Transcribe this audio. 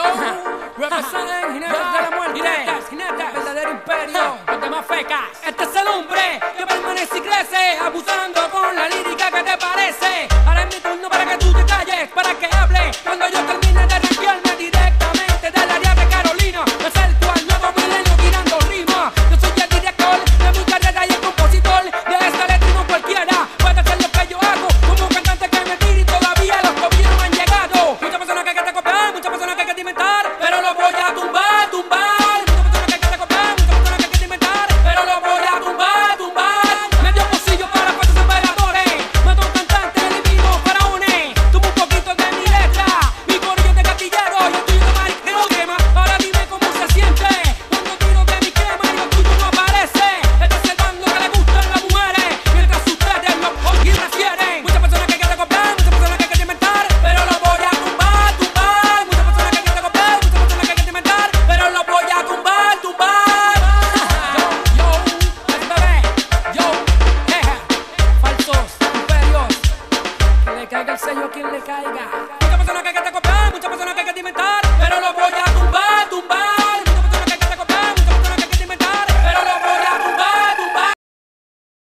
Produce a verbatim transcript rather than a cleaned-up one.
Representen jinetes de la muerte, jinetes, jinetes, verdadero imperio, los demás fecas. Este es el hombre que permanece y crece, abusando con la lírica que te parece. Ahora es mi turno para que tú te calles, para que hable cuando yo termine de rankearme directamente del área de Carolina. Me acerco al nuevo milenio tirando rimas. Yo soy el director de mi carrera y el compositor de esta letra y no cualquiera puede hacer lo que yo hago. Como un cantante que me tira y todavía los copios no han llegado. Muchas personas que hay que copiar, muchas personas que hay que inventar, pero lo voy a tumbar, tumbar. Muchas personas que hay que copiar, muchas personas que hay que inventar, pero lo voy a tumbar, tumbar. Medio pocillo para cuatro operadores, mato a un cantante, elimino faraones. Tuvo un poquito de mi letra, mi corillo de gatillero y el tuyo de mariquero quema. Ahora dime cómo se siente cuando tiro de mi crema y el tuyo no aparece. Este es el bando que le gustan las mujeres, mientras ustedes los hockey refieren. Muchas personas que hay que copiar, muchas personas que hay que inventar, pero lo voy a tumbar, tumbar. Muchas personas que hay que copiar, muchas personas que hay que inventar, pero lo voy a tumbar, tumbar. Yo, yo, es bebé, yo, jeje, falsos imperios, que le caiga el sello a quien le caiga. Muchas personas que hay que copiar, muchas personas que hay que inventar, pero lo voy a